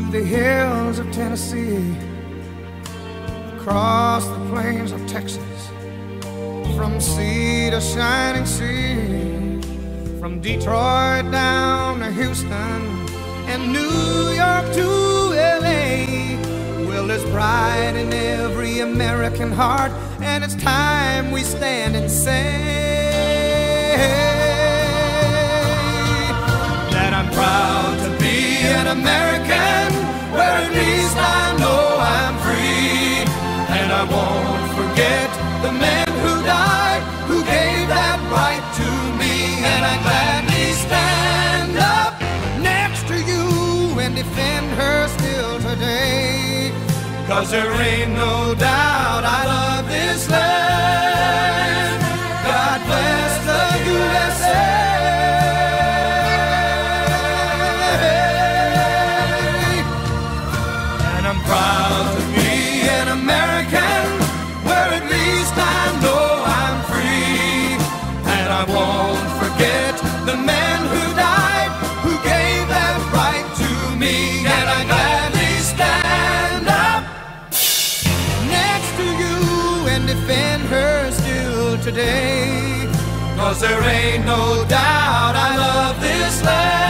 the hills of Tennessee, across the plains of Texas, from sea to shining sea, from Detroit down to Houston and New York to LA. Well, there's pride in every American heart, and it's time we stand and say that I'm proud to be an American, where at least I know I'm free. And I won't forget the men who died, who gave that right to me. And I gladly stand up next to you and defend her still today. 'Cause there ain't no doubt I love this land. God bless the USA. And I'm proud to be an American, where at least I know I'm free. And I won't forget the men who died, who gave that right to me. And I gladly stand up next to you and defend her still today. 'Cause there ain't no doubt I love this land.